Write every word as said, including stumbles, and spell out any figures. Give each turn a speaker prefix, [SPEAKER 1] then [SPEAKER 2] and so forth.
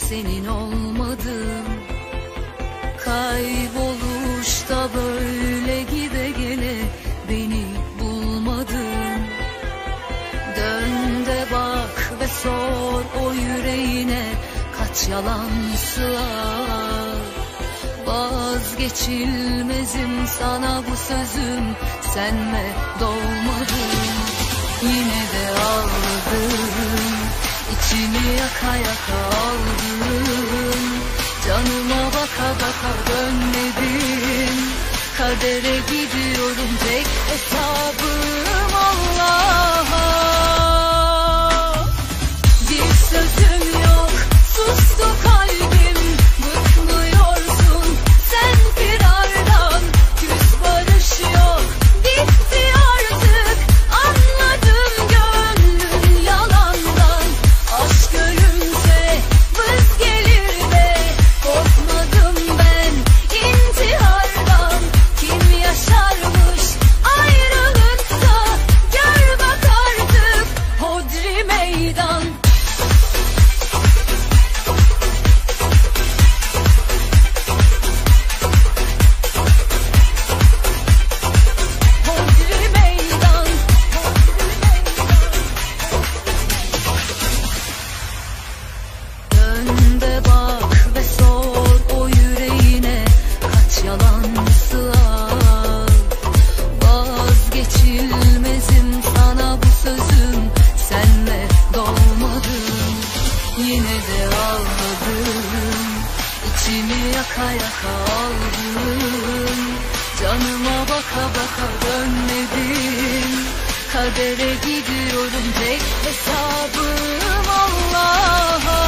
[SPEAKER 1] senin olmadım. Kayboluşta böyle gide gele beni bulmadın. Dön de bak ve sor o yüreğine kaç yalan sığar. Vazgeçilmezim sana bu sözüm, senle doğmadım. Yine de ağladım, içimi yaka yaka aldım. Canıma baka baka dönmedim. Kadere gidiyorum, tek hesabım Allah'a. Bir sözüm yok, sustu kalbim. Bıkmıyorsun sen firardan. Küs barış yok, bitti artık. Anladım gönlün yalandan. Aşk ölümse vız gelir de. Korkmadım ben intihardan. Kim yaşarmış ayrılıkta? Gör bak artık hodri meydan. Dön de bak ve sor o yüreğine kaç yalan sığar. Vazgeçilmezim sana bu sözüm, senle doğmadım. Yine de ağladım, içimi yaka yaka aldım. Canıma baka baka dönmedim. Kadere gidiyorum, tek hesabım Allah'a.